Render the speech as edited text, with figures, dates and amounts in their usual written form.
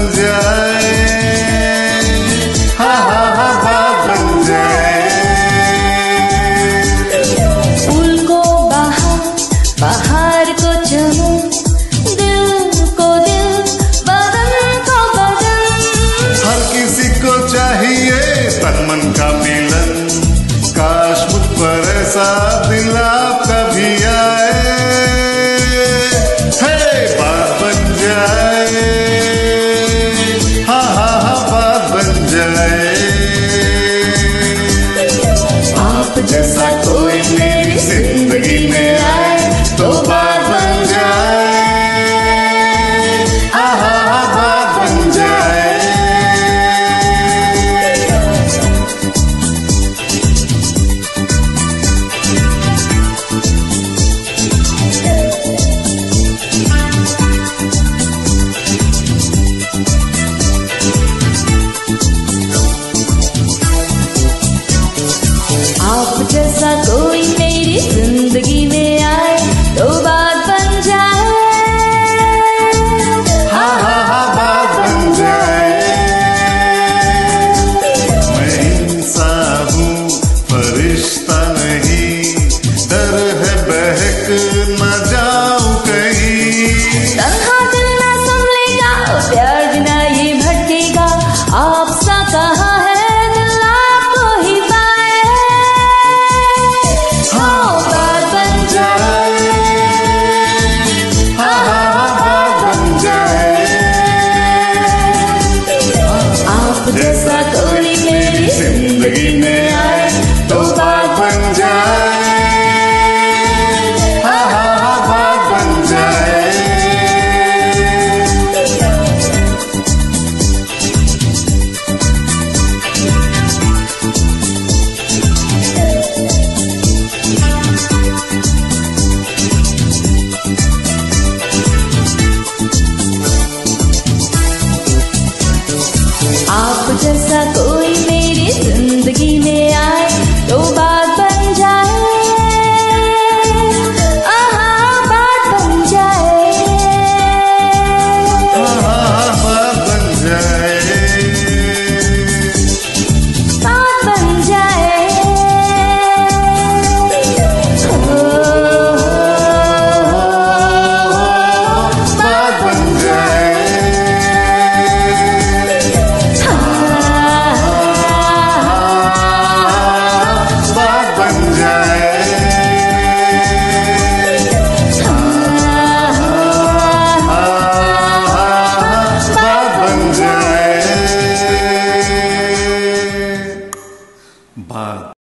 जाए, हा हा हा बात बन जाए। फूल को बाहर को चमन, दिल को दिल, बदन को बदन। हर किसी को चाहिए तन मन का मिलन, काश मुझ पर ऐसा दिल आपका भी आए, हे बात बन जाए, हा हा हा बात बन जाए। आप जैसा कोई मेरी जिंदगी में आए तो बात बन जाए, हा हा हा बात बन जाए। आप जैसा कोई मेरी जिंदगी में आए तो बात बन जाए, हा हा हा बात बन जाए। मैं इंसान हूँ फरिश्ता नहीं, डर है बहक न जाऊं कहीं। तन्हा दिल ना संभलेगा, प्यार बिना ये भटकेगा, आपसा कहाँ है दिल आपको ही पाए। हाँ बात बन जाए, हा हा हा बात बन जाए। आप जैसा कोई मेरी जिंदगी में आए तो बात बन जाए, हा हा हा बात बन जाए। आप जैसा कोई मेरी जिंदगी में आए तो बात बन जाए, आहा बात बन जाए, हा हा हा बात बन जाए, बात बन जाए। बात बन जाए। बात बन जाए। बात बन जाए। बात